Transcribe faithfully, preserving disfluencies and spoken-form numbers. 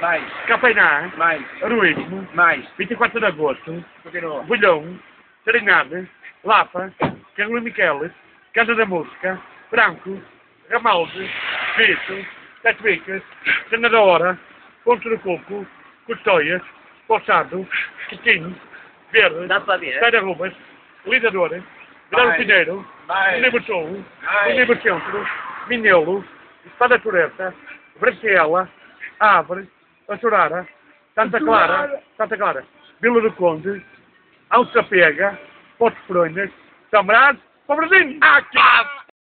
Mais. Capainá, Mais. Heroísmo, Mais. vinte e quatro de agosto, Continua. Bolhão, Sarinhada, Lapa, Carlos Miqueles, Casa da Música, Branco, Ramalde, Vito, Sete Bicas, Cena da Hora, Ponto do Coco, Custóias, Poçado, Quintinho, Verde, Dá para ver? Saira Rubas, Lidador, Grão Mais. Pinheiro, Mais. Universul, Mais. Univercentro, Minelo, Espada Tureta, Branquela, Árvore, Açorara, Santa Clara, Santa Clara, Vila do Conde, Alça Pega, Porto Fronhas, São Brás, Pobrezinho! Ah,